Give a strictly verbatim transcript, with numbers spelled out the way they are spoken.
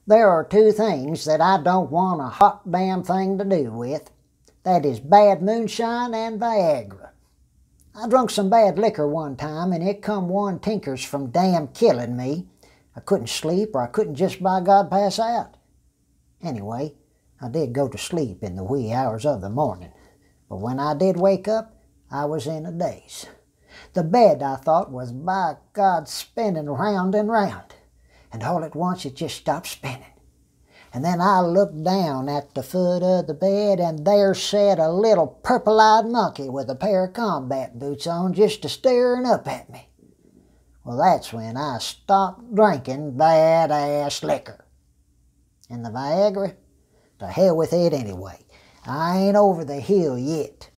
There are two things that I don't want a hot damn thing to do with. That is bad moonshine and Viagra. I drunk some bad liquor one time and it come one tinkers from damn killing me. I couldn't sleep or I couldn't just by God pass out. Anyway, I did go to sleep in the wee hours of the morning, but when I did wake up, I was in a daze. The bed, I thought, was by God spinning round and round, and all at once it just stopped spinning. And then I looked down at the foot of the bed, and there sat a little purple-eyed monkey with a pair of combat boots on just a-staring up at me. Well, that's when I stopped drinking bad-ass liquor. And the Viagra? To hell with it anyway. I ain't over the hill yet.